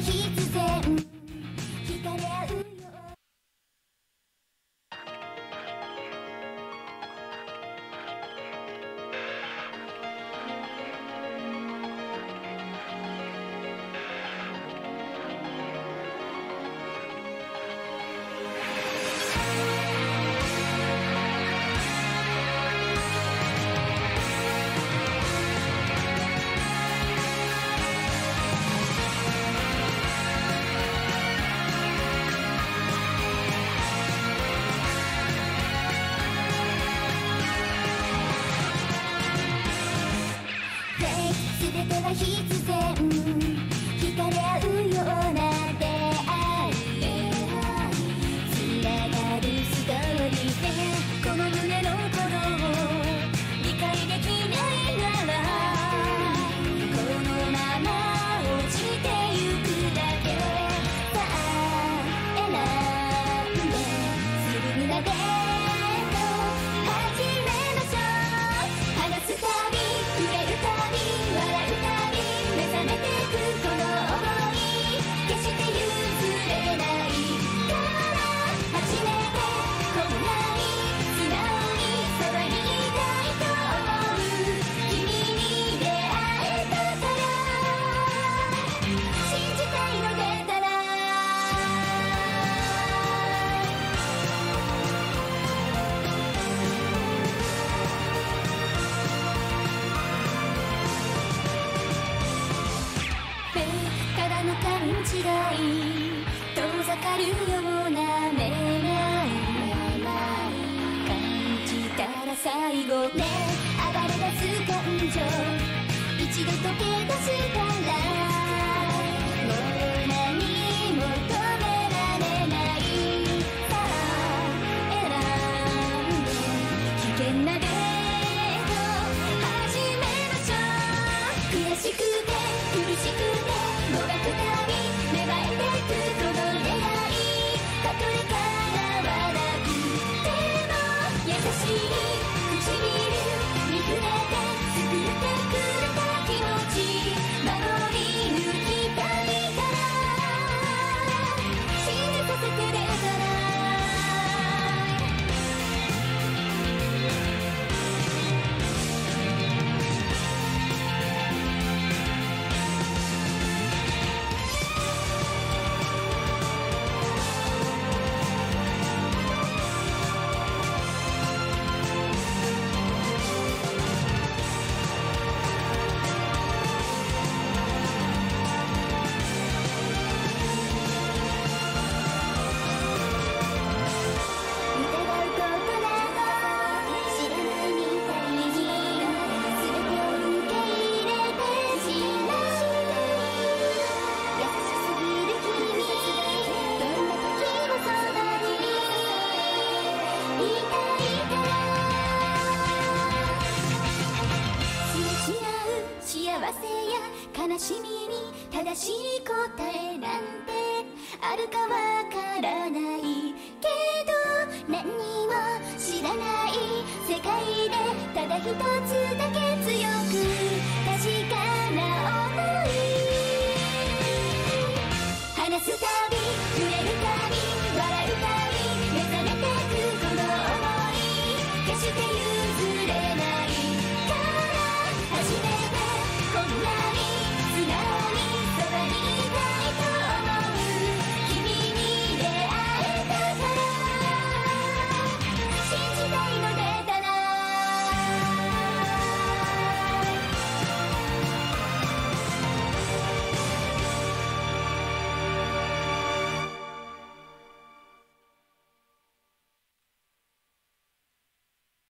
必然惹かれ合うよ。全ては必然惹かれ合うような出会い、つながるストーリーでこの胸の鼓動を理解できないならこのまま落ちてゆくだけ。さあ選んでするなデート始めましょう。話すたび触れるたび笑うたび目覚めてくこの想い決して譲れないから初めてこんなに素直にそばにいたいと思う君に出会えたから信じたいの出たら目からの勘違い遠ざかるような目が感じたら最後ね暴れ出す感情一度溶け出したらもう何も止められない。さあ選んで危険なデート始めましょう。悔しくて苦しくてもがくたび芽生えてくこの願いたとえ叶わなくても優しい唇見触れて作ってくれた気持ち守り抜きたいから信じさせてくれたら悲しみに正しい答えなんてあるかわからないけど何にも知らない世界でただ一つだけ強い